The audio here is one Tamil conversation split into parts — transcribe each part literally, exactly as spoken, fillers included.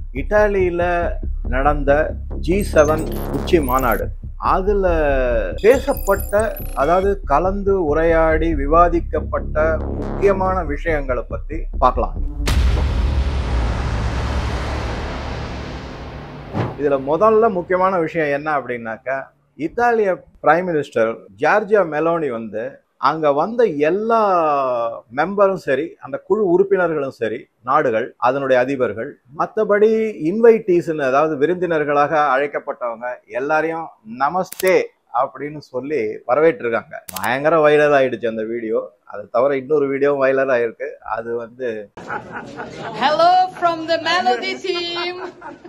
இத்தாலியில நடந்த ஜி செவன் உச்சி மாநாடு, அதுல பேசப்பட்ட, அதாவது கலந்து உரையாடி விவாதிக்கப்பட்ட முக்கியமான விஷயங்களை பத்தி பார்க்கலாம். இதுல முதல்ல முக்கியமான விஷயம் என்ன அப்படின்னாக்கா, இத்தாலிய பிரைம் மினிஸ்டர் ஜார்ஜியா மெலோனி வந்து அங்க வந்த எல்லா மெம்பரும் சரி, அந்த குழு உறுப்பினர்களும் சரி, நாடுகள், அதனுடைய அதிபர்கள், மற்றபடி இன்வைட்டீஸ்ன்னு, அதாவது விருந்தினர்களாக அழைக்கப்பட்டவங்க எல்லாரையும் நமஸ்தே அப்படின்னு சொல்லி வரவேற்றிருக்காங்க. பயங்கர வைரல் ஆயிடுச்சு அந்த வீடியோ. அது தவிர இன்னொரு வீடியோ வைரல் ஆயிருக்கு. அது வந்து hello from the Melodi team,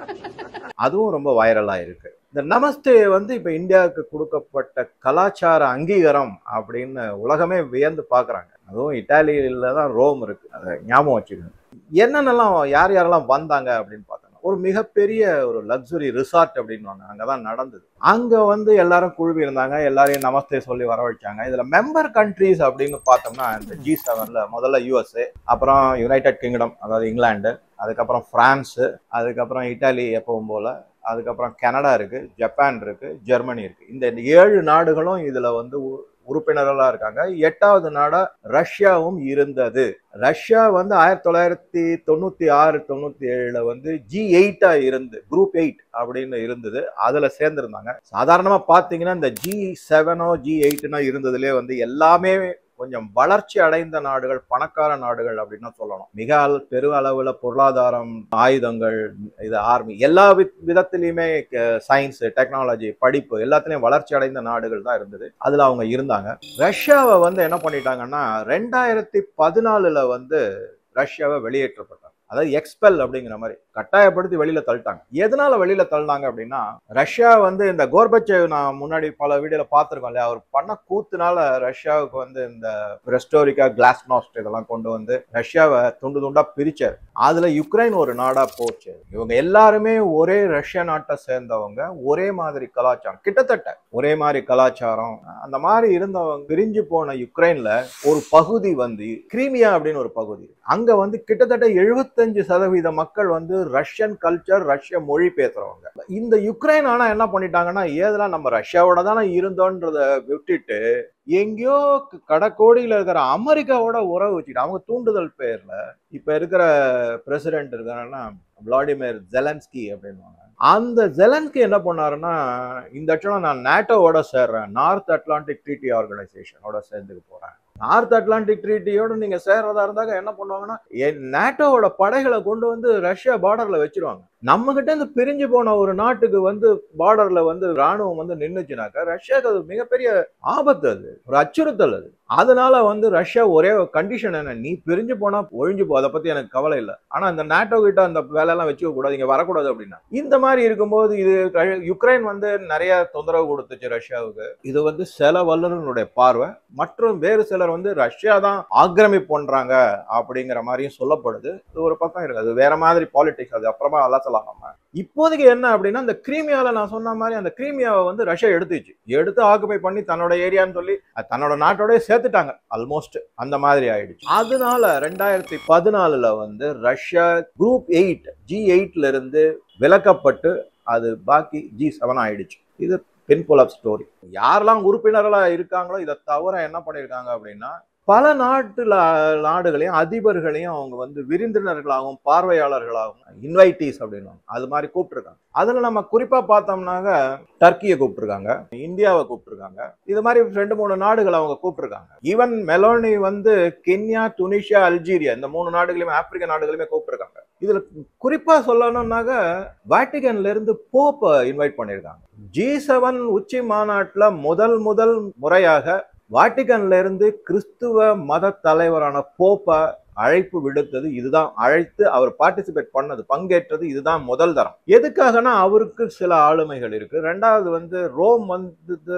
அதுவும் ரொம்ப வைரல் ஆயிருக்கு. இந்த நமஸ்தே வந்து இப்ப இந்தியாவுக்கு கொடுக்கப்பட்ட கலாச்சார அங்கீகாரம் அப்படின்னு உலகமே வியந்து பாக்குறாங்க. அதுவும் இத்தாலியில தான் ரோம் இருக்கு, அதை ஞாபகம் வச்சுக்கணும். என்னென்னலாம் யார் யாரெல்லாம் வந்தாங்க அப்படின்னு பார்த்தோம்னா, ஒரு மிகப்பெரிய ஒரு லக்ஸுரி ரிசார்ட் அப்படின்னு அங்கதான் நடந்தது. அங்க வந்து எல்லாரும் குழுவி இருந்தாங்க, எல்லாரையும் நமஸ்தே சொல்லி வரவழைச்சாங்க. இதுல மெம்பர் கண்ட்ரீஸ் அப்படின்னு பார்த்தோம்னா, இந்த ஜி செவன்ல முதல்ல யூஎஸ்ஏ, அப்புறம் யுனைடெட் கிங்டம் அதாவது இங்கிலாந்து, அதுக்கப்புறம் பிரான்ஸ், அதுக்கப்புறம் இத்தாலி எப்பவும் போல, அதுக்கப்புறம் கனடா இருக்கு, ஜப்பான் இருக்கு, ஜெர்மனி இருக்கு. இந்த ஏழு நாடுகளும் இதுல வந்து உறுப்பினர்களா இருக்காங்க. எட்டாவது நாடா ரஷ்யாவும் இருந்தது. ரஷ்யா வந்து ஆயிரத்தி தொள்ளாயிரத்தி தொண்ணூத்தி ஆறு தொண்ணூத்தி ஏழுல வந்து ஜி எயிட்டா இருந்து குரூப் எயிட் அப்படின்னு இருந்தது, அதுல சேர்ந்திருந்தாங்க. சாதாரணமா பாத்தீங்கன்னா இந்த ஜி செவனோ ஜி எயிட்னோ இருந்ததுலேயே வந்து எல்லாமே கொஞ்சம் வளர்ச்சி அடைந்த நாடுகள், பணக்கார நாடுகள் அப்படின்னு சொல்லணும். மிக பெரு அளவுல பொருளாதாரம், ஆயுதங்கள், இது ஆர்மி, எல்லா விதத்திலையுமே சயின்ஸ், டெக்னாலஜி, படிப்பு எல்லாத்திலையும் வளர்ச்சி அடைந்த நாடுகள் தான் இருந்தது. அதுல அவங்க இருந்தாங்க. ரஷ்யாவை வந்து என்ன பண்ணிட்டாங்கன்னா, ரெண்டாயிரத்தி பதினாலுல வந்து ரஷ்யாவை வெளியேற்றப்பட்டாங்க. அதாவது எக்ஸ்பெல் அப்படிங்கிற மாதிரி கட்டாயப்படுத்தி வெளியில தள்ளிட்டாங்க. எதனால வெளியில தள்ளினாங்க அப்படின்னா, ரஷ்யா வந்து இந்த கோர்பச்சேவ், நான் முன்னாடி பல வீடியோல பார்த்திருக்கோம் இல்லையா, அவர் பண்ண கூத்துனால ரஷ்யாவுக்கு வந்து இந்த ரெஸ்டோரிக்கா, கிளாஸ்நாஸ்ட் இதெல்லாம் கொண்டு வந்து ரஷ்யாவை துண்டு துண்டா பிரிச்சாரு. அதுல யுக்ரைன் ஒரு நாடா போச்சு. இவங்க எல்லாருமே ஒரே ரஷ்யா நாட்டை சேர்ந்தவங்க, ஒரே மாதிரி கலாச்சாரம், கிட்டத்தட்ட ஒரே மாதிரி கலாச்சாரம். அந்த மாதிரி இருந்தவங்க பிரிஞ்சு போன யுக்ரைன்ல ஒரு பகுதி வந்து கிரீமியா அப்படின்னு ஒரு பகுதி, அங்க வந்து கிட்டத்தட்ட எழுபத்தஞ்சு சதவீத மக்கள் வந்து ரஷ்யன் கல்ச்சர், ரஷ்ய மொழி பேசுறவங்க. இந்த யுக்ரைன் ஆனா என்ன பண்ணிட்டாங்கன்னா, ஏதெல்லாம் நம்ம ரஷ்யாவோட தானே இருந்தோன்றத விட்டுட்டு எங்கேயோ கடக்கோடியில இருக்கிற அமெரிக்காவோட உறவு வச்சுக்கிட்டு, அவங்க தூண்டுதல் பேர்ல இப்ப இருக்கிற பிரசிடென்ட் இருக்காங்கன்னா விளாடிமிர் ஜெலன்ஸ்கி அப்படின்னு, அந்த ஜெலன்ஸ்கி என்ன பண்ணாருன்னா, இந்த இடத்துல நான் நேட்டோவோட சேர்றேன், நார்த் அட்லாண்டிக் ட்ரீட்டி ஆர்கனைசேஷனோட சேர்ந்துக்க போறேன். நார்த் அட்லாண்டிக் ட்ரீட்டியோட நீங்க சேர்றதா இருந்தாங்க என்ன பண்ணுவாங்கன்னா, நேட்டோவோட படைகளை கொண்டு வந்து ரஷ்யா பார்டர்ல வச்சிருவாங்க. நம்ம கிட்ட இருந்து பிரிஞ்சு போன ஒரு நாட்டுக்கு வந்து பார்டர்ல வந்து ராணுவம் வந்து நின்றுச்சுனாக்கா ரஷ்யாவுக்கு அது மிகப்பெரிய ஆபத்து, அது ஒரு அச்சுறுத்தல். அது அதனால வந்து ரஷ்யா ஒரே கண்டிஷன் என்ன, நீ பிரிஞ்சு போனா ஒழிஞ்சு போ, அதை பத்தி எனக்கு கவலை இல்லை, ஆனா இந்த நேட்டோ கிட்ட அந்த வேலையெல்லாம் வச்சுக்க கூடாது, இங்க வரக்கூடாது அப்படின்னா. இந்த மாதிரி இருக்கும்போது இது யுக்ரைன் வந்து நிறைய தொந்தரவு கொடுத்துச்சு ரஷ்யாவுக்கு. இது வந்து சில வல்லுநர்களுடைய பார்வை, மற்றும் வேறு சிலர் வந்து ரஷ்யா தான் ஆக்கிரமிப்பு பண்றாங்க அப்படிங்கிற மாதிரியும் சொல்லப்படுது. இது ஒரு பக்கம் இருக்கு, அது வேற மாதிரி பாலிடிக்ஸ், அது அப்புறமா அலசலாம். நம்ம இப்போதைக்கு என்ன அப்படின்னா, இந்த கிரீமியால நான் சொன்ன மாதிரி அந்த கிரீமியாவை வந்து ரஷ்யா எடுத்துச்சு, எடுத்து ஆக்குபை பண்ணி தன்னோட ஏரியான்னு சொல்லி தன்னோட நாட்டோட சேர்த்துட்டாங்க ஆல்மோஸ்ட். அந்த மாதிரி ஆயிடுச்சு. அதனால ரெண்டாயிரத்தி பதினாலுல வந்து ரஷ்யா குரூப் எயிட் ஜி எயிட்ல இருந்து விலக்கப்பட்டு அது பாக்கி ஜி செவன் ஆயிடுச்சு. இது பின்புல் ஆஃப் ஸ்டோரி. யாரெல்லாம் உறுப்பினர்களா இருக்காங்களோ இதை தவிர என்ன பண்ணிருக்காங்க அப்படின்னா, பல நாட்டுல நாடுகளையும் அதிபர்களையும் அவங்க வந்து விருந்தினர்களாகவும் பார்வையாளர்களாகவும் இன்வைட்டீஸ் அப்படின்னு அது மாதிரி கூப்பிட்டுருக்காங்க. அதுல நம்ம குறிப்பா பார்த்தோம்னாக்க டர்க்கியை கூப்பிட்டுருக்காங்க, இந்தியாவை கூப்பிட்டுருக்காங்க, இது மாதிரி ரெண்டு மூணு நாடுகளை அவங்க கூப்பிட்டுருக்காங்க. ஈவன் மெலோனி வந்து கென்யா, துனிஷியா, அல்ஜீரியா இந்த மூணு நாடுகளையுமே, ஆப்பிரிக்க நாடுகளையுமே கூப்பிட்டுருக்காங்க. இதுல குறிப்பா சொல்லணும்னாக்க வாட்டிகன்ல இருந்து போப்பை இன்வைட் பண்ணியிருக்காங்க. ஜி செவன் உச்சி மாநாட்டுல முதல் முதல் முறையாக வாட்டிகன்ல இருந்து கிறிஸ்துவ மத தலைவரான போப்பை அழைப்பு விடுத்தது இதுதான். அழைத்து அவர் பார்ட்டிசிபேட் பண்ணது, பங்கேற்றது இதுதான் முதல் தரம். எதுக்காகனா, அவருக்கு சில ஆளுமைகள் இருக்கு. ரெண்டாவது வந்து ரோம் வந்து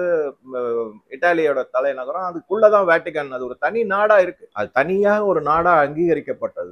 இத்தாலியோட தலைநகரம், அதுக்குள்ளதான் வாட்டிகன், அது ஒரு தனி நாடா இருக்கு, அது தனியாக ஒரு நாடா அங்கீகரிக்கப்பட்டதுதான்.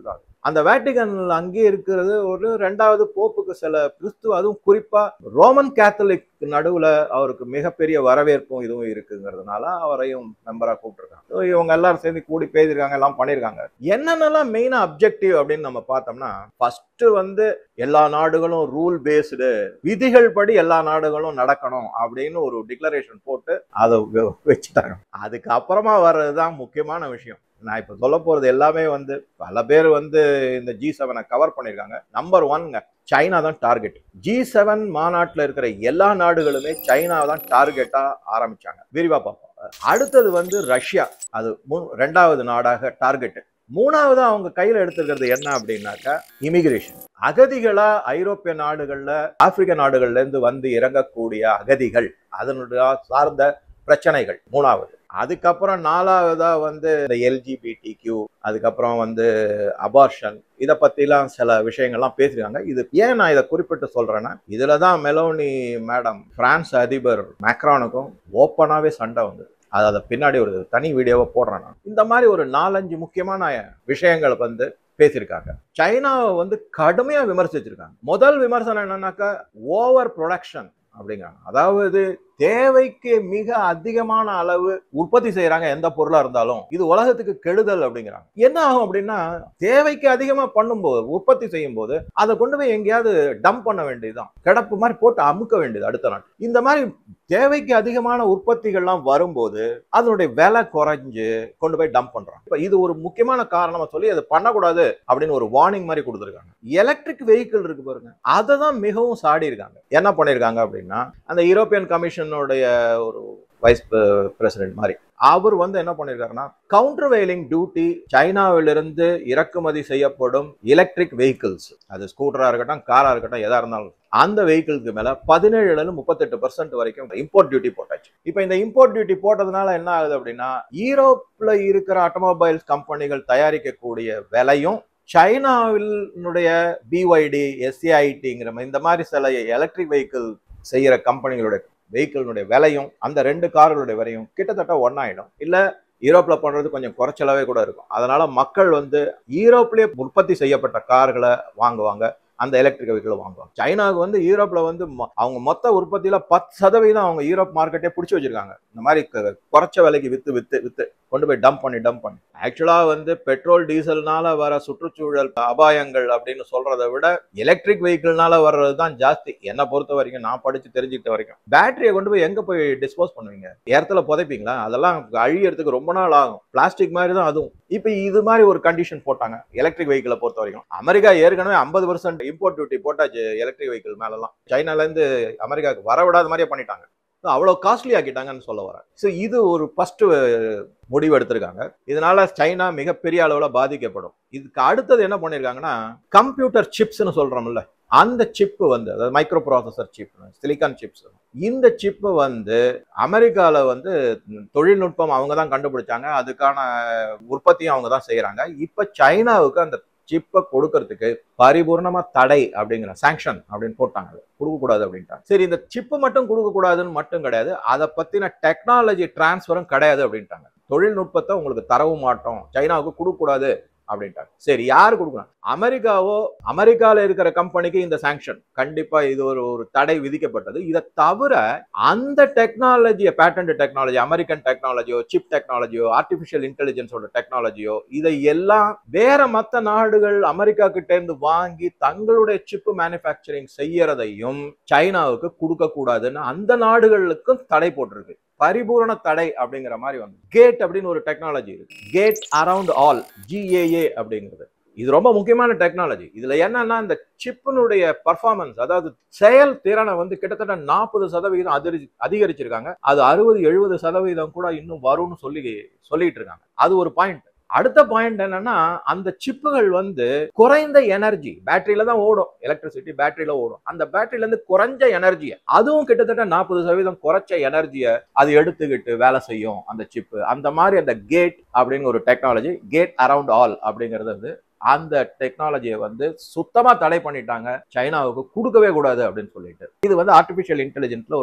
அந்த வேட்டிகன் அங்கே இருக்கிறது ஒரு ரெண்டாவது போப்புக்கு சில கிறிஸ்துவ, அதுவும் குறிப்பா ரோமன் கேத்தலிக் நடுவுல அவருக்கு மிகப்பெரிய வரவேற்பும் இதுவும் இருக்குங்கிறதுனால அவரையும் மெம்பரா கூப்பிட்டுருக்காங்க. இவங்க எல்லாரும் சேர்ந்து கூடி பேசியிருக்காங்க, எல்லாம் பண்ணிருக்காங்க. என்னென்னலாம் மெயினா அப்ஜெக்டிவ் அப்படின்னு நம்ம பார்த்தோம்னா, ஃபர்ஸ்ட் வந்து எல்லா நாடுகளும் ரூல் பேஸ்டு, விதிகள் படி எல்லா நாடுகளும் நடக்கணும் அப்படின்னு ஒரு டிக்ளரேஷன் போட்டு அதை வச்சுட்டாங்க. அதுக்கப்புறமா வர்றதுதான் முக்கியமான விஷயம். நான் இப்ப சொல்ல போறது எல்லாமே வந்து பல பேர் வந்து இந்த ஜி செவனை கவர் பண்ணிருக்காங்க. நம்பர் ஒன்ங்க சைனா தான் டார்கெட். ஜி செவன் மாநாட்டில் இருக்கிற எல்லா நாடுகளுமே சைனா தான் டார்கெட்டா ஆரம்பிச்சாங்க. விரிவா பார்ப்போம். அடுத்தது வந்து ரஷ்யா, அது ரெண்டாவது நாடாக டார்கெட். மூணாவது அவங்க கையில எடுத்துக்கிறது என்ன அப்படின்னாக்கா இமிகிரேஷன். அகதிகளா ஐரோப்பிய நாடுகள்ல, ஆப்பிரிக்க நாடுகள்ல இருந்து வந்து இறங்கக்கூடிய அகதிகள், அதனுடைய சார்ந்த பிரச்சனைகள் மூணாவது. அதுக்கப்புறம் நாலாவதா வந்து இந்த எல்ஜிபிடி கியூ, அதுக்கப்புறம் வந்து அபார்ஷன், இதை பத்திலாம் சில விஷயங்கள்லாம் பேசிருக்காங்க. இது ஏன் நான் இதை குறிப்பிட்டு சொல்றேன்னா, இதுலதான் மெலோனி மேடம் பிரான்ஸ் அதிபர் மேக்ரானுக்கும் ஓப்பனாவே சண்டை வந்து, அது அதை பின்னாடி ஒரு தனி வீடியோவை போடுறேன் நான். இந்த மாதிரி ஒரு நாலஞ்சு முக்கியமான விஷயங்களை வந்து பேசியிருக்காங்க. சைனாவை வந்து கடுமையா விமர்சிச்சிருக்காங்க. முதல் விமர்சனம் என்னன்னாக்கா ஓவர் ப்ரொடக்ஷன் அப்படிங்கிறாங்க. அதாவது தேவைக்கு மிக அதிகமான அளவு உற்பத்தி செய்யறாங்க எந்த பொருளா இருந்தாலும், இது உலகத்துக்கு கெடுதல் அப்படிங்கிறாங்க. என்ன ஆகும் அப்படின்னா, தேவைக்கு அதிகமா பண்ணும்போது, உற்பத்தி செய்யும் போது அதை கொண்டு போய் எங்கேயாவது டம்ப் பண்ண வேண்டியதுதான், கிடப்பு மாதிரி போட்டு அமுக்க வேண்டியது அடுத்த நாள். இந்த மாதிரி தேவைக்கு அதிகமான உற்பத்திகள்லாம் வரும்போது அதனுடைய விலை குறைஞ்சு கொண்டு போய் டம்ப் பண்றாங்க. இப்ப இது ஒரு முக்கியமான காரணமா சொல்லி அதை பண்ணக்கூடாது அப்படின்னு ஒரு வார்னிங் மாதிரி கொடுத்துருக்காங்க. எலக்ட்ரிக் வெஹிக்கிள் இருக்கு பாருங்க, அதை தான் மிகவும் சாடி இருக்காங்க. என்ன பண்ணிருக்காங்க அப்படின்னா, அந்த யூரோப்பியன் கமிஷனுடைய ஒரு வைஸ் பிரசிடென்ட் மாதிரி அவர் வந்து என்ன பண்ணிருக்காருன்னா, கவுண்டர் வெயிலிங் டியூட்டி சைனாவிலிருந்து இறக்குமதி செய்யப்படும் எலக்ட்ரிக் வெஹிக்கிள்ஸ், அது ஸ்கூட்டரா இருக்கட்டும், காரா இருக்கட்டும், எதா இருந்தாலும் அந்த வெஹிக்கிள்க்கு மேல பதினேழுல இருந்து முப்பத்தெட்டு பர்சன்ட் வரைக்கும் இம்போர்ட் டியூட்டி போட்டாச்சு. இப்ப இந்த இம்போர்ட் டியூட்டி போட்டதுனால என்ன ஆகுது அப்படின்னா, யூரோப்ல இருக்கிற ஆட்டோமொபைல்ஸ் கம்பெனிகள் தயாரிக்கக்கூடிய விலையும் சைனாவினுடைய பிஒய்டி, எஸ்ஏஐடிங்கிற இந்த மாதிரி சில எலக்ட்ரிக் வெஹிக்கிள் செய்யற கம்பெனிகளுடைய வெஹிக்கிளுடைய விலையும், அந்த ரெண்டு கார்களுடைய விலையும் கிட்டத்தட்ட ஒன்னாயிடும். இல்ல யூரோப்ல பண்றது கொஞ்சம் குறைச்சலாவே கூட இருக்கும். அதனால மக்கள் வந்து யூரோப்லயே உற்பத்தி செய்யப்பட்ட கார்களை வாங்குவாங்க, அந்த எலக்ட்ரிக் வெஹிக்கிள் வாங்குவாங்க. சைனாவுக்கு வந்து யூரோப்ல வந்து அவங்க மொத்த உற்பத்தியில பத்து சதவீதம் அவங்க யூரோப் மார்க்கெட்டே பிடிச்சி வச்சிருக்காங்க. இந்த மாதிரி குறைச்ச விலைக்கு வித்து வித்து வித்து கொண்டு போய் டம்ப் பண்ணி டம்ப் பண்ணி ஆக்சுவலா வந்து பெட்ரோல் டீசல்னால வர சுற்றுச்சூழல் அபாயங்கள் அப்படின்னு சொல்றதை விட எலக்ட்ரிக் வெஹிக்கிள்னால வர்றது தான் ஜாஸ்தி. என்னை பொறுத்த வரைக்கும், நான் படிச்சு தெரிஞ்சுக்கிட்ட வரைக்கும், பேட்டரியை கொண்டு போய் எங்க போய் டிஸ்போஸ் பண்ணுவீங்க? இடத்துல புதைப்பீங்களா? அதெல்லாம் அழியறதுக்கு ரொம்ப நாள் ஆகும். பிளாஸ்டிக் மாதிரி தான் அதுவும். இப்ப இது மாதிரி ஒரு கண்டிஷன் போட்டாங்க எலக்ட்ரிக் வெஹிக்கிளை பொறுத்த வரைக்கும். அமெரிக்கா ஏற்கனவே ஐம்பது பர்சன்ட் இம்போர்ட் டியூட்டி போட்டாச்சு எலக்ட்ரிக் வெஹிக்கிள் மேலாம். சைனால இருந்து அமெரிக்காவுக்கு வர விடாத மாதிரியே பண்ணிட்டாங்க. அவ்வளவு காஸ்ட்லி ஆக்கிட்டாங்கன்னு சொல்ல வரேன். ஸோ இது ஒரு ஃபர்ஸ்ட் முடிவு எடுத்திருக்காங்க. இதனால சைனா மிகப்பெரிய அளவுல பாதிக்கப்படும். இதுக்கு அடுத்தது என்ன பண்ணிருக்காங்கன்னா, கம்ப்யூட்டர் சிப்ஸ்ன்னு சொல்றோம்ல, அந்த சிப்பு வந்து, அதாவது micro processor chip, silicon chips, இந்த சிப்பு வந்து அமெரிக்கால வந்து தொழில்நுட்பம் அவங்க தான் கண்டுபிடிச்சாங்க, அதுக்கான உற்பத்தியும் அவங்க தான் செய்யறாங்க. இப்ப சைனாவுக்கு அந்த சிப்பை கொடுக்கறதுக்கு பரிபூர்ணமா தடை அப்படிங்கிற சாங்ஷன் அப்படின்னு போட்டாங்க, கொடுக்க கூடாது அப்படின்ட்டாங்க. சரி, இந்த சிப்பு மட்டும் கொடுக்க கூடாதுன்னு மட்டும் கிடையாது, அதை பத்தின டெக்னாலஜி டிரான்ஸ்பரும் கிடையாது அப்படின்ட்டாங்க. தொழில்நுட்பத்தை உங்களுக்கு தரவும் மாட்டோம், சைனாவுக்கு கொடுக்க கூடாது அப்படின்ட்டாங்க. சரி, யாரு கொடுக்கணும்? அமெரிக்காவோ, அமெரிக்கால இருக்கிற கம்பெனிக்கு இந்த சாங்ஷன் கண்டிப்பா இது ஒரு ஒரு தடை விதிக்கப்பட்டது. இதை தவிர அந்த டெக்னாலஜியை, பேட்டன்ட் டெக்னாலஜி, அமெரிக்கன் டெக்னாலஜியோ, சிப் டெக்னாலஜியோ, ஆர்டிபிஷியல் இன்டெலிஜென்ஸோட டெக்னாலஜியோ, இதை எல்லாம் வேற மற்ற நாடுகள் அமெரிக்கா கிட்ட இருந்து வாங்கி தங்களுடைய சிப் மேனுஃபேக்சரிங் செய்யறதையும் சைனாவுக்கு கொடுக்க கூடாதுன்னு அந்த நாடுகளுக்கும் தடை போட்டிருக்கு. பரிபூரண தடை அப்படிங்கிற மாதிரி வந்து கேட் அப்படின்னு ஒரு டெக்னாலஜி இருக்கு, கேட் அரவுண்ட் ஆல், ஜிஏஏ அப்படிங்கிறது. இது ரொம்ப முக்கியமான டெக்னாலஜி. இதுல என்னன்னா, இந்த சிப்பினுடைய பர்ஃபார்மன்ஸ், அதாவது செயல் திறனை வந்து கிட்டத்தட்ட நாற்பது சதவீதம் அதிகரி அதிகரிச்சிருக்காங்க. அது அறுபது எழுபது சதவீதம் கூட இன்னும் வரும்னு சொல்லி சொல்லிட்டு இருக்காங்க. அது ஒரு பாயிண்ட். அடுத்த பாயிண்ட் என்னன்னா, அந்த சிப்புகள் வந்து குறைந்த எனர்ஜி, பேட்டரியில தான் ஓடும், எலக்ட்ரிசிட்டி பேட்டரியில ஓடும். அந்த பேட்டரியில இருந்து குறைஞ்ச எனர்ஜியை, அதுவும் கிட்டத்தட்ட நாற்பது சதவீதம் குறைச்ச எனர்ஜியை அது எடுத்துக்கிட்டு வேலை செய்யும் அந்த சிப்பு. அந்த மாதிரி அந்த கேட் அப்படின்னு ஒரு டெக்னாலஜி, கேட் அரவுண்ட் ஆல் அப்படிங்கிறது வந்து, அந்த டெக்னாலஜியை வந்து சுத்தமா தடை பண்ணிட்டாங்க, சைனாவுக்கு கொடுக்கவே கூடாது அப்படின்னு சொல்லிட்டு. இது வந்து ஆர்டிபிஷியல் இன்டெலிஜென்ஸ்ல ஒரு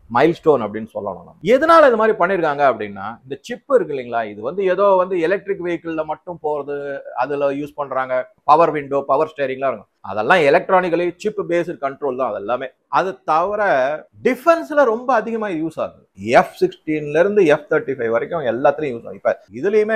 மைல்ஸ்டோன் அப்படின்னு சொல்லணும். எதனால இது மாதிரி பண்ணிருக்காங்க அப்படின்னா, இந்த சிப் இருக்கு இல்லைங்களா, இது வந்து ஏதோ வந்து எலக்ட்ரிக் வெஹிக்கிள்ல மட்டும் போறது, அதுல யூஸ் பண்றாங்க. பவர் விண்டோ, பவர் ஸ்டேரிங்லாம் இருக்கும். அதெல்லாம் எலக்ட்ரானிக்கலி சிப் பேஸ்டு கண்ட்ரோல் தான் அது எல்லாமே. அது தவிர டிஃபென்ஸ்ல ரொம்ப அதிகமா யூஸ் ஆகுது. எஃப் சிக்ஸ்டீன்ல இருந்து எஃப் தேர்ட்டி ஃபைவ் வரைக்கும் எல்லாத்துலயும் யூஸ் ஆகும். இப்ப இதுலயுமே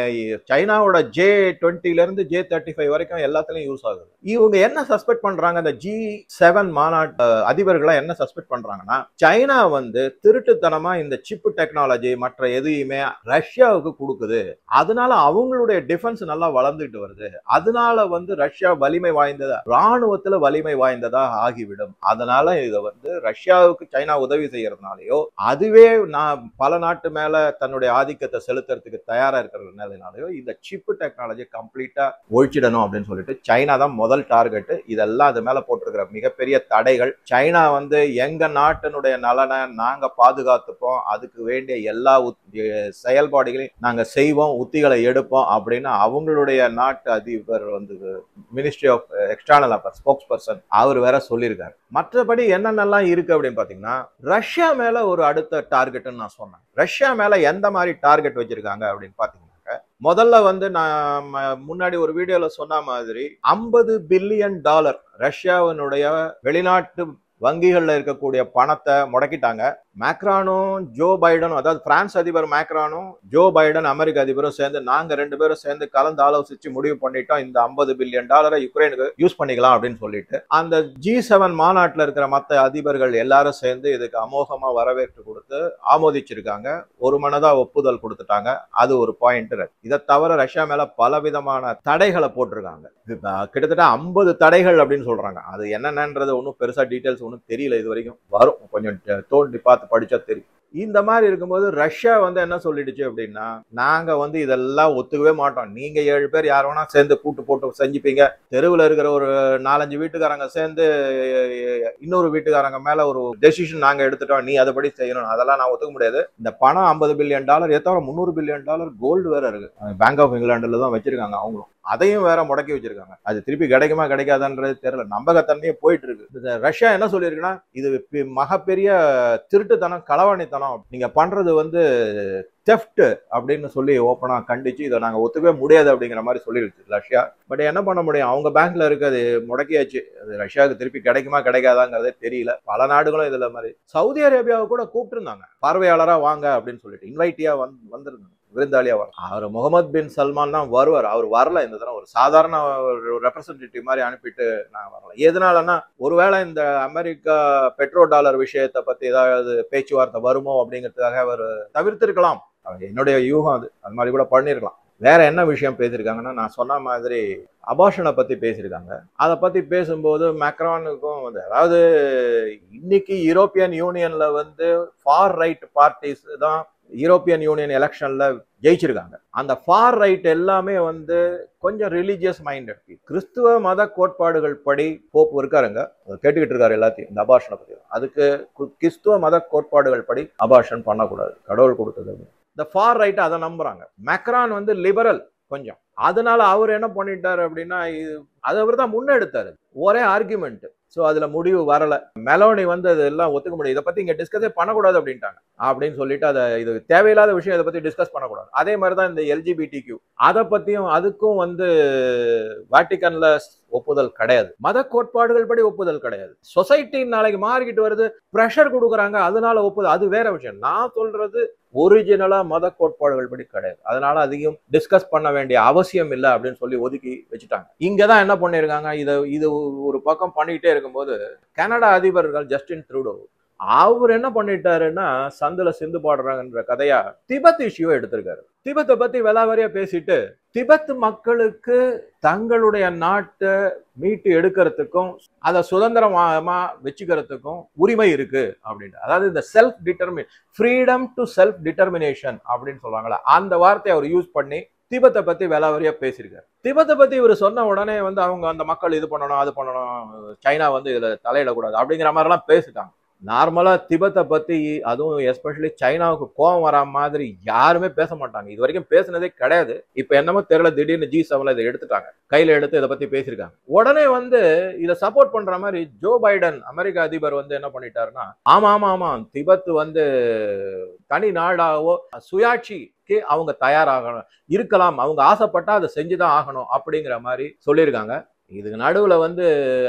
சைனாவோட ஜே டுவெண்ட்டில இருந்து ஜே தேர்ட்டி ஃபைவ் வரைக்கும் எல்லாத்துலயும் யூஸ் ஆகுது. இவங்க என்ன சஸ்பெக்ட் பண்றாங்க, இந்த ஜி செவன் மாநாட்டு அதிபர்களை என்ன சஸ்பெக்ட் பண்றாங்கன்னா, சைனா வந்து திருட்டுத்தனமா இந்த சிப் டெக்னாலஜி மற்ற எதையுமே ரஷ்யாவுக்கு கொடுக்குது. அதனால அவங்களுடைய டிஃபென்ஸ் நல்லா வளர்ந்துட்டு வருது. அதனால வந்து ரஷ்யா வலிமை வாய்ந்ததா, ராணுவத்துல வலிமை வாய்ந்ததா ஆகிவிடும். அதனால இதை வந்து ரஷ்யாவுக்கு சைனா உதவி செய்யறதுனாலயோ, அதுவே நான் பல நாட்டு மேல தன்னுடைய ஆதிக்கத்தை செலுத்துறதுக்கு தயாரா இருக்கிறதுனாலயோ இந்த சிப் டெக்னாலஜி கம்ப்ளீட்டா ஒழிச்சிடணும் அப்படின்னு சொல்லிட்டு சைனா தான் முதல் டார்கெட். இதெல்லாம் அது மேல போட்டிருக்கிற மிகப்பெரிய தடைகள். சைனா வந்து எங்க நாட்டினுடைய நலனை நாங்க பாதுகாத்துப்போம், அதுக்கு வேண்டிய எல்லா செயல்பாடுகளையும் நாங்க செய்வோம், உத்திகளை எடுப்போம் அப்படின்னு அவங்களுடைய நாட்டு அதிபர் வந்து ministry of external affairs spokesperson அவர் வேற சொல்லியிருக்காரு. மற்றபடி என்னென்னலாம் இருக்கு அப்படின்னு பாத்தீங்கன்னா, ரஷ்யா மேல ஒரு அடுத்த டார்கெட்னு நான் சொன்னேன். ரஷ்யா மேல எந்த மாதிரி டார்கெட் வச்சிருக்காங்க அப்படின்னு பாத்தீங்கன்னா, முதல்ல வந்து நான் முன்னாடி ஒரு வீடியோல சொன்ன மாதிரி ஐம்பது பில்லியன் டாலர் ரஷ்யாவினுடைய வெளிநாட்டு வங்கிகள்ல இருக்கக்கூடிய பணத்தை முடக்கிட்டாங்க. மேக்ரானும் ஜோ பைடனும், அதாவது பிரான்ஸ் அதிபர் மேக்ரானும் ஜோ பைடன் அமெரிக்க அதிபரும் சேர்ந்து நாங்க ரெண்டு பேரும் சேர்ந்து கலந்து ஆலோசிச்சு முடிவு பண்ணிட்டோம், இந்த ஐம்பது பில்லியன் டாலரை யுக்ரைனுக்கு யூஸ் பண்ணிக்கலாம் அப்படின்னு சொல்லிட்டு அந்த ஜி செவன் மாநாட்டில் இருக்கிற மற்ற அதிபர்கள் எல்லாரும் சேர்ந்து இதுக்கு அமோகமா வரவேற்று கொடுத்து ஆமோதிச்சிருக்காங்க. ஒரு மனதா ஒப்புதல் கொடுத்துட்டாங்க. அது ஒரு பாயிண்ட். இதை தவிர ரஷ்யா மேல பல விதமான தடைகளை போட்டிருக்காங்க. கிட்டத்தட்ட ஐம்பது தடைகள் அப்படின்னு சொல்றாங்க. அது என்னென்னன்றது ஒன்றும் பெருசா டீட்டெயில்ஸ் ஒன்றும் தெரியல இது வரைக்கும். வரும், கொஞ்சம் தோண்டி பார்த்து படிச்சா தெரியும். இந்த மாதிரி இருக்கும்போது ரஷ்யா வந்து என்ன சொல்லிடுச்சு அப்படின்னா, நாங்க வந்து இதெல்லாம் ஒத்துக்கவே மாட்டோம். நீங்க ஏழு பேர் யார் வேணா சேர்ந்து கூட்டு போட்டு செஞ்சுப்பீங்க, தெருவில் இருக்கிற ஒரு நாலஞ்சு வீட்டுக்காரங்க சேர்ந்து இன்னொரு வீட்டுக்காரங்க மேல ஒரு டெசிஷன் நாங்க எடுத்துட்டோம், நீ அதுபடி செய்யணும், அதெல்லாம் நான் ஒத்துக்க முடியாது. இந்த பணம் ஐம்பது பில்லியன் டாலர் ஏத்தவரை முந்நூறு பில்லியன் டாலர் கோல்டு வேற இருக்கு. பேங்க் ஆஃப் இங்கிலாந்துல தான் வச்சிருக்காங்க அவங்களும். அதையும் வேற முடக்கி வச்சிருக்காங்க. அது திருப்பி கிடைக்குமா கிடைக்காதான்றது தெரியல. நம்பகத்தன்மையே போயிட்டு இருக்கு. ரஷ்யா என்ன சொல்லியிருக்குன்னா, இது மகப்பெரிய திருட்டுத்தனம், களவாணித்தனம், நீங்க பண்றது வந்து தெஃப்ட் அப்படின்னு சொல்லி ஓப்பனா கண்டிச்சு இதை நாங்க ஒத்துக்கவே முடியாது அப்படிங்கிற மாதிரி சொல்லிருச்சு ரஷ்யா. பட் என்ன பண்ண முடியும், அவங்க பேங்க்ல இருக்கு, அது முடக்கியாச்சு. அது ரஷ்யாவுக்கு திருப்பி கிடைக்குமா கிடைக்காதாங்கிறதே தெரியல. பல நாடுகளும் இதுல மாதிரி சவுதி அரேபியாவை கூட கூப்பிட்டு இருந்தாங்க, பார்வையாளரா வாங்க அப்படின்னு சொல்லிட்டு இன்வைட்டியா வந்து வந்திருந்தாங்க, விருந்தாளியா வர. அவர் முகமது பின் சல்மான் தான் வருவார். அவர் வரல இந்த தடவை. ஒரு சாதாரண ஒரு ரெப்ரசன்டேட்டிவ் மாதிரி அனுப்பிட்டு நான் வரல. எதனாலன்னா, ஒருவேளை இந்த அமெரிக்கா பெட்ரோ டாலர் விஷயத்தை பத்தி ஏதாவது பேச்சுவார்த்தை வருமோ அப்படிங்கிறதுக்காக அவர் தவிர்த்திருக்கலாம். என்னுடைய யூகம் அது. அது மாதிரி கூட பண்ணிருக்கலாம். வேற என்ன விஷயம் பேசியிருக்காங்கன்னா, நான் சொன்ன மாதிரி அபார்ஷனை பத்தி பேசியிருக்காங்க. அதை பத்தி பேசும்போது மேக்ரானுக்கும் வந்து, அதாவது இன்னைக்கு யூரோப்பியன் யூனியன்ல வந்து ஃபார் ரைட் பார்ட்டிஸ் தான் யூரோப்பியன் யூனியன் எலெக்ஷன்ல ஜெயிச்சிருக்காங்க. அந்த ஃபார் ரைட் எல்லாமே வந்து கொஞ்சம் ரிலீஜியஸ் மைண்டட். கிறிஸ்துவ மத கோட்பாடுகள் படி போப் இருக்காருங்க, கேட்டுக்கிட்டு இருக்காரு எல்லாத்தையும் இந்த அபார்ஷனை பத்தி. அதுக்கு கிறிஸ்துவ மத கோட்பாடுகள் படி அபார்ஷன் பண்ணக்கூடாது, கடவுள் கொடுத்தது. இந்த ஃபார் ரைட் அதை நம்புறாங்க. மேக்ரான் வந்து லிபரல் கொஞ்சம். அதனால அவர் என்ன பண்ணிட்டாரு அப்படின்னா, அதை அவர் தான் முன்னெடுத்தாரு. ஒரே ஆர்குமெண்ட். ஸோ அதுல முடிவு வரல. மெலோனி வந்து அதெல்லாம் ஒத்துக்க முடியும், இதை பத்தி இங்க டிஸ்கஸே பண்ணக்கூடாது அப்படின்ட்டாங்க. அப்படின்னு சொல்லிட்டு அதை இது தேவையில்லாத விஷயம், இதை பத்தி டிஸ்கஸ் பண்ணக்கூடாது. அதே மாதிரிதான் இந்த எல்ஜிபிடி கியூ, அதை பத்தியும் அதுக்கும் வந்து வாட்டிகன்ல ஒப்புதல் கிடையாது. மத கோட்பாடுகள் படி ஒப்புதல் கிடையாது. சொசைட்டி நாளைக்கு மாறிக்கிட்டு வருது, பிரஷர் கொடுக்குறாங்க, அதனால ஒப்புதல், அது வேற விஷயம். நான் சொல்றது ஒரிஜினலா மத கோட்பாடுகள் படி கிடையாது. அதனால அதிகம் டிஸ்கஸ் பண்ண வேண்டிய அவசியம் இல்லை அப்படின்னு சொல்லி ஒதுக்கி வச்சுட்டாங்க. இங்கதான் என்ன பண்ணிருக்காங்க, இதை இது ஒரு பக்கம் பண்ணிக்கிட்டே இருக்கும்போது கனடா அதிபர்கள் ஜஸ்டின் ட்ரூடோ அவர் என்ன பண்ணிட்டாருன்னா, சந்துல சிந்து பாடுறாங்கன்ற கதையா திபெத் இஷ்யூ எடுத்திருக்காரு. திபெத்தை பத்தி விலாவரியா பேசிட்டு, திபெத் மக்களுக்கு தங்களுடைய நாட்டை மீட்டு எடுக்கிறதுக்கும் அதை சுதந்திரமா வச்சுக்கிறதுக்கும் உரிமை இருக்கு அப்படின்னு, அதாவது இந்த self determine freedom to self determination அப்படின்னு சொல்றாங்களா, அந்த வார்த்தையை அவர் யூஸ் பண்ணி திபெத்தை பத்தி விலாவரியா பேசியிருக்காரு. திபெத்தை பத்தி இவர் சொன்ன உடனே வந்து அவங்க அந்த மக்கள் இது பண்ணணும், அது பண்ணணும், சைனா வந்து இதுல தலையிடக்கூடாது அப்படிங்கிற மாதிரி எல்லாம் பேசிட்டாங்க. நார்மலா திபெத்தை பத்தி அதுவும் எஸ்பெஷலி சைனாவுக்கு கோவம் வரா மாதிரி யாருமே பேச மாட்டாங்க. இது வரைக்கும் பேசுனதே கிடையாது. இப்ப என்னமோ தெரியல, திடீர்னு ஜி செவன்ல இதை எடுத்துட்டாங்க, கையில எடுத்து இதை பத்தி பேசியிருக்காங்க. உடனே வந்து இதை சப்போர்ட் பண்ற மாதிரி ஜோ பைடன் அமெரிக்க அதிபர் வந்து என்ன பண்ணிட்டாருன்னா, ஆமா ஆமா ஆமா திபெத் வந்து தனி நாடாவோ சுயாட்சிக்கு அவங்க தயாராகணும், இருக்கலாம், அவங்க ஆசைப்பட்டா அதை செஞ்சுதான் ஆகணும் அப்படிங்கிற மாதிரி சொல்லியிருக்காங்க. இதுக்கு நடுவுல வந்து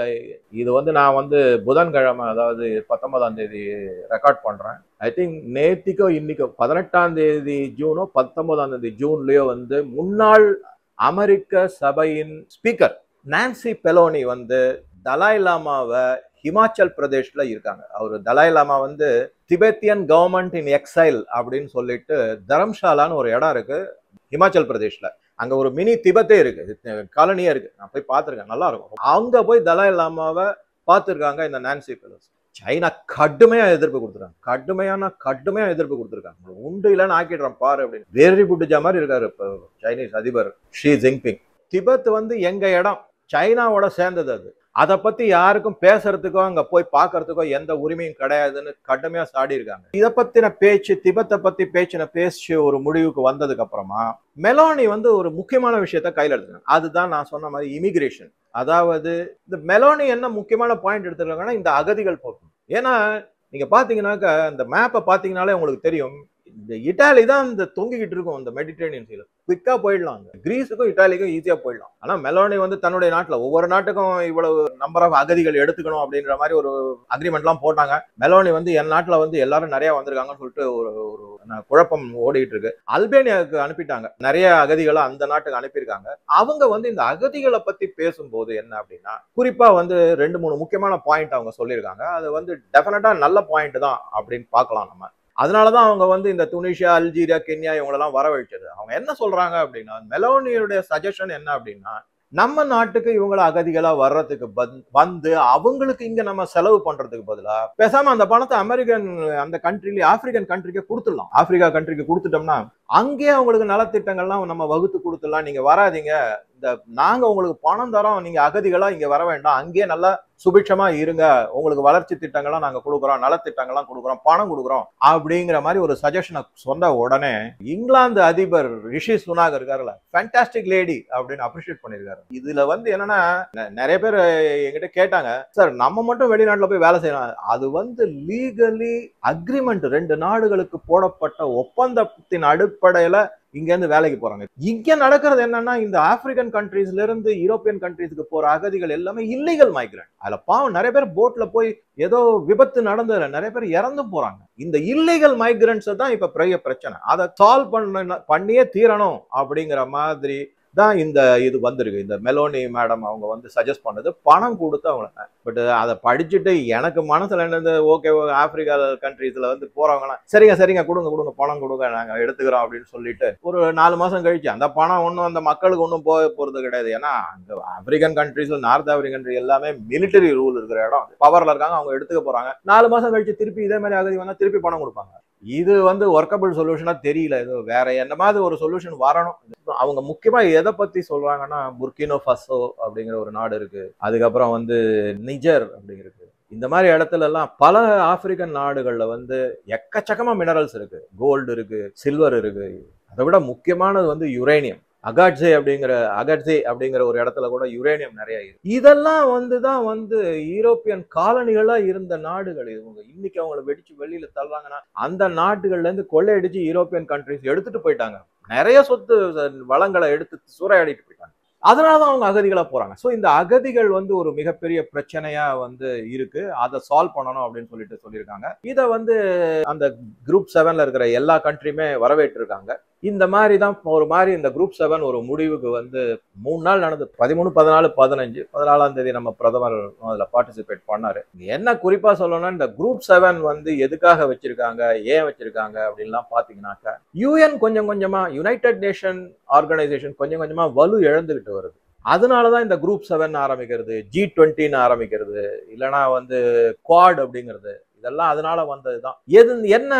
இது வந்து நான் வந்து புதன்கிழமை, அதாவது பத்தொன்பதாம் தேதி ரெக்கார்ட் பண்றேன். ஐ திங்க் நேத்திக்கோ இன்னைக்கோ பதினெட்டாம் தேதி ஜூனோ பத்தொன்பதாம் தேதி ஜூன்லயோ வந்து முன்னாள் அமெரிக்க சபையின் ஸ்பீக்கர் நான்சி பெலோனி வந்து தலாய் லாமாவை ஹிமாச்சல் பிரதேஷ்ல இருக்காங்க. அவர் தலாய் லாமா வந்து திபெத்தியன் கவர்மெண்ட் இன் எக்ஸைல் அப்படின்னு சொல்லிட்டு தரம்ஷாலான்னு ஒரு இடம் இருக்கு ஹிமாச்சல் பிரதேஷ்ல. அங்க ஒரு மினி திபெத்தே இருக்கு, காலனியா இருக்கு. நான் போய் பார்த்திருக்கேன், நல்லா இருக்கும். அங்க போய் தலாய் லாமாவை பார்த்திருக்காங்க இந்த நான்சி பெலோசி. சைனா கடுமையா எதிர்ப்பு கொடுத்துருக்காங்க, கடுமையான கடுமையா எதிர்ப்பு கொடுத்துருக்காங்க. உண்டு இல்லைன்னு ஆக்கிடுறான் பாரு அப்படின்னு வெறி புடிச்ச மாதிரி இருக்காரு இப்ப சைனீஸ் அதிபர் ஷி ஜின்பிங். திபெத் வந்து எங்க இடம், சைனாவோட சேர்ந்தது. அது அதை பத்தி யாருக்கும் பேசுறதுக்கோ அங்க போய் பாக்குறதுக்கோ எந்த உரிமையும் கிடையாதுன்னு கடுமையா சாடி இருக்காங்க. இதை பத்தின பேச்சு, திபெத்தை பத்தி பேச்சின பேச்சு ஒரு முடிவுக்கு வந்ததுக்கு அப்புறமா மெலோனி வந்து ஒரு முக்கியமான விஷயத்த கையில எடுத்துக்காங்க. அதுதான் நான் சொன்ன மாதிரி இமிகிரேஷன். அதாவது இந்த மெலோனி என்ன முக்கியமான பாயிண்ட் எடுத்துருக்காங்கன்னா, இந்த அகதிகள் போக்கும். ஏன்னா நீங்க பாத்தீங்கன்னாக்கா இந்த மேப்பை பாத்தீங்கன்னாலே உங்களுக்கு தெரியும், இந்த இட்டாலி தான் இந்த தொங்கிக்கிட்டு இருக்கும் இந்த மெடிட்டரேனியன் சீல. குவிக்கா போயிடலாம், கிரீஸுக்கும் இட்டாலிக்கும் ஈஸியா போயிடலாம். ஆனா மெலோனி வந்து தன்னுடைய நாட்டுல ஒவ்வொரு நாட்டுக்கும் இவ்வளவு நம்பர் ஆஃப் அகதிகள் எடுத்துக்கணும் அப்படின்ற மாதிரி ஒரு அக்ரிமெண்ட் எல்லாம் போட்டாங்க. மெலோனி வந்து என் நாட்டுல வந்து எல்லாரும் நிறைய வந்திருக்காங்கன்னு சொல்லிட்டு ஒரு ஒரு குழப்பம் ஓடிட்டு இருக்கு. அல்பேனியாவுக்கு அனுப்பிட்டாங்க, நிறைய அகதிகளை அந்த நாட்டுக்கு அனுப்பியிருக்காங்க. அவங்க வந்து இந்த அகதிகளை பத்தி பேசும்போது என்ன அப்படின்னா, குறிப்பா வந்து ரெண்டு மூணு முக்கியமான பாயிண்ட் அவங்க சொல்லியிருக்காங்க. அது வந்து டெஃபினட்டா நல்ல பாயிண்ட் தான் அப்படின்னு பார்க்கலாம் நம்ம. அதனாலதான் அவங்க வந்து இந்த துனிஷியா, அல்ஜீரியா, கென்யா இவங்களெல்லாம் வரவழைச்சது. அவங்க என்ன சொல்றாங்க அப்படின்னா, மெலோனியுடைய சஜஷன் என்ன அப்படின்னா, நம்ம நாட்டுக்கு இவங்கள அகதிகளா வர்றதுக்கு வந்து அவங்களுக்கு இங்க நம்ம செலவு பண்றதுக்கு பதிலா பேசாம அந்த பணத்தை அமெரிக்கன் அந்த கண்ட்ரில ஆப்பிரிக்கன் கண்ட்ரிக்கு கொடுத்துடலாம். ஆப்பிரிக்கா கண்ட்ரிக்கு கொடுத்துட்டோம்னா அங்கேயே அவங்களுக்கு நலத்திட்டங்கள்லாம் நம்ம வகுத்து கொடுத்துடலாம். நீங்க வராதிங்க, இந்த நாங்க உங்களுக்கு பணம் தரோம், நீங்க அகதிகளா இங்க வர வேண்டாம், அங்கேயே நல்லா சுபிட்சமா இருங்க, உங்களுக்கு வளர்ச்சி திட்டங்கள்லாம் நாங்க கொடுக்குறோம், நலத்திட்டங்கள்லாம் கொடுக்குறோம், பணம் கொடுக்குறோம் அப்படிங்கிற மாதிரி ஒரு சஜஷனை சொன்ன உடனே இங்கிலாந்து அதிபர் ரிஷி சுனாக் இருக்காருல்ல, ஃபேண்டாஸ்டிக் லேடி அப்படின்னு அப்ரிஷியேட் பண்ணிருக்காரு. இதுல வந்து என்னன்னா, நிறைய பேர் என்கிட்ட கேட்டாங்க, சார் நம்ம மட்டும் வெளிநாட்டுல போய் வேலை செய்யலாம், அது வந்து லீகலி அக்ரிமெண்ட் ரெண்டு நாடுகளுக்கு போடப்பட்ட ஒப்பந்தத்தின் அடிப்படையில இங்க இருந்து வேலைக்கு போறாங்க. இங்க நடக்கிறது என்னன்னா, இந்த ஆப்பிரிக்கன் கண்ட்ரீஸ்ல இருந்து யூரோப்பியன் கண்ட்ரீஸ்க்கு போற அகதிகள் எல்லாமே இல்லீகல் மைக்ரண்ட். அதுல பாவம் நிறைய பேர் போட்ல போய் ஏதோ விபத்து நடந்ததுல நிறைய பேர் இறந்து போறாங்க. இந்த இல்லீகல் மைக்ரண்ட்ஸ் தான் இப்ப பெரிய பிரச்சனை. அதை சால்வ் பண்ண பண்ணியே தீரணும் அப்படிங்கிற மாதிரி தான் இந்த இது வந்திருக்கு. இந்த மெலோனி மேடம் அவங்க வந்து சஜஸ்ட் பண்ணது பணம் கொடுத்து அவங்கள. பட் அதை படிச்சுட்டு எனக்கு மனசுல என்னது, ஓகே ஆப்பிரிக்கா கண்ட்ரீஸ்ல வந்து போறவங்கன்னா சரிங்க சரிங்க கொடுங்க கொடுங்க பணம் கொடுங்க நாங்க எடுத்துக்கிறோம் அப்படின்னு சொல்லிட்டு ஒரு நாலு மாசம் கழிச்சு அந்த பணம் ஒன்றும் அந்த மக்களுக்கு ஒன்றும் போக போறது கிடையாது. ஏன்னா அங்க ஆப்பிரிக்கன் கண்ட்ரீஸ்ல நார்த் ஆப்பிரிக்கன் கண்ட்ரி எல்லாமே மிலிட்டரி ரூல் இருக்கிற இடம், பவர்ல இருக்காங்க, அவங்க எடுத்துக்க போறாங்க. நாலு மாசம் கழிச்சு திருப்பி இதே மாதிரி அகதி வந்தா திருப்பி பணம் கொடுப்பாங்க. இது வந்து ஒர்க்கபிள் சொல்யூஷனா தெரியல. இது வேற என்ன மாதிரி ஒரு சொல்யூஷன் வரணும். அவங்க முக்கியமா எதை பத்தி சொல்றாங்கன்னா, புர்கினோ ஃபசோ அப்படிங்கிற ஒரு நாடு இருக்கு, அதுக்கப்புறம் வந்து நிஜர் அப்படிங்கிறது. இந்த மாதிரி இடத்துல எல்லாம் பல ஆப்பிரிக்கன் நாடுகள்ல வந்து எக்கச்சக்கமா மினரல்ஸ் இருக்கு, கோல்டு இருக்கு, சில்வர் இருக்கு. அதை விட முக்கியமானது வந்து யுரேனியம். அகாட்சே அப்படிங்கிற அகாட்சே அப்படிங்கிற ஒரு இடத்துல கூட யுரேனியம் நிறைய இருக்கு. இதெல்லாம் வந்துதான் வந்து யூரோப்பியன் காலனிகளா இருந்த நாடுகள். இவங்க இன்னைக்கு அவங்களை வெடிச்சு வெளியில தள்ளுறாங்கன்னா, அந்த நாட்டுகள்ல இருந்து கொள்ளையடிச்சு யூரோப்பியன் கண்ட்ரிஸ் எடுத்துட்டு போயிட்டாங்க. நிறைய சொத்து வளங்களை எடுத்து சூறையாடிட்டு போயிட்டாங்க. அதனாலதான் அவங்க அகதிகளா போறாங்க. சோ இந்த அகதிகள் வந்து ஒரு மிகப்பெரிய பிரச்சனையா வந்து இருக்கு. அதை சால்வ் பண்ணணும் அப்படின்னு சொல்லிட்டு சொல்லியிருக்காங்க. இதை வந்து அந்த குரூப் செவன்ல இருக்கிற எல்லா கண்ட்ரியுமே வரவேற்று இருக்காங்க. இந்த மாதிரி தான் ஒரு மாதிரி இந்த குரூப் செவன் ஒரு முடிவுக்கு வந்து மூணு நாள் நடந்து பதிமூணு பதினாலு பதினஞ்சு பதினாலாம் தேதி நம்ம பிரதமர் அதுல பார்ட்டிசிபேட் பண்ணாரு. என்ன குறிப்பா சொல்லணும்னா, இந்த குரூப் செவன் வந்து எதுக்காக வச்சிருக்காங்க, ஏன் வச்சிருக்காங்க அப்படின்லாம் பாத்தீங்கன்னாக்கா, யூஎன் கொஞ்சம் கொஞ்சமா யுனைடெட் நேஷன் ஆர்கனைசேஷன் கொஞ்சம் கொஞ்சமா வலு இழந்துகிட்டு வருது. அதனாலதான் இந்த குரூப் செவன் ஆரம்பிக்கிறது, ஜி டுவெண்ட்டின்னு ஆரம்பிக்கிறது, இல்லைன்னா வந்து குவாட் அப்படிங்கிறது, இதெல்லாம் அதனால வந்ததுதான். எது என்ன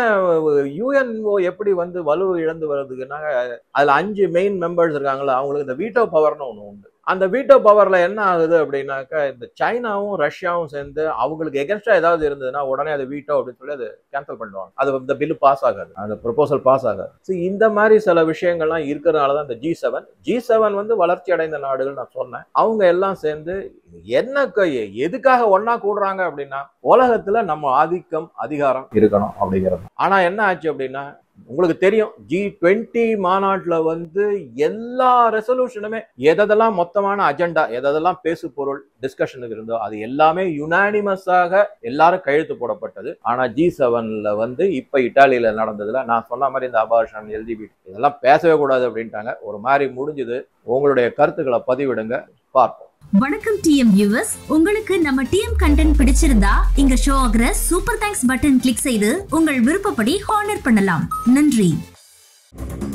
யூஎன்ஓ எப்படி வந்து வலு இழந்து வருதுன்னா, அதுல அஞ்சு மெயின் மெம்பர்ஸ் இருக்காங்களா, அவங்களுக்கு இந்த வீட்டோ பவர்னு ஒண்ணு உண்டு. அந்த வீட்டோ பவர்ல என்ன ஆகுது அப்படின்னாக்கா இந்த சைனாவும் ரஷ்யாவும் சேர்ந்து அவங்களுக்கு எகென்ஸ்டா ஏதாவது இருந்ததுன்னா உடனே அது வீட்டோ அப்படின்னு சொல்லி அது கேன்சல் பண்ணுவாங்க. அது இந்த பில் பாஸ் ஆகாது, அந்த ப்ரொபோசல் பாஸ் ஆகாது. இந்த மாதிரி சில விஷயங்கள்லாம் இருக்கிறதுனாலதான் இந்த ஜி செவன் ஜி செவன் வந்து வளர்ச்சி அடைந்த நாடுகள் நான் சொன்னேன். அவங்க எல்லாம் சேர்ந்து என்ன எதுக்காக ஒன்னா கூடுறாங்க அப்படின்னா உலகத்துல நம்ம ஆதிக்கம் அதிகாரம் இருக்கணும் அப்படிங்கிறது. ஆனா என்ன ஆச்சு அப்படின்னா உங்களுக்கு தெரியும் ஜி டுவெண்ட்டி மாநாட்டுல வந்து எல்லா ரெசல்யூஷனுமே எதெல்லாம் மொத்தமான அஜெண்டா எதெல்லாம் பேசு பொருள் டிஸ்கஷனுக்கு இருந்தோ அது எல்லாமே யுனானிமஸாக எல்லாரும் கையெழுத்து போடப்பட்டது. ஆனா ஜி செவன்ல வந்து இப்ப இட்டாலியில நடந்ததுல நான் சொன்ன மாதிரி இந்த அபார்ஷன் எல்ஜிபிடி இதெல்லாம் பேசவே கூடாது அப்படின்ட்டாங்க. ஒரு மாதிரி முடிஞ்சது. உங்களுடைய கருத்துக்களை பதிவிடுங்க, பார்ப்போம். வணக்கம் டிஎம் வியூவர்ஸ், உங்களுக்கு நம்ம டிஎம் கண்டென்ட் பிடிச்சிருந்தா இங்க ஷோ ஆகிற சூப்பர் தேங்க்ஸ் பட்டன் கிளிக் செய்து உங்கள் விருப்பப்படி ஹானர் பண்ணலாம். நன்றி.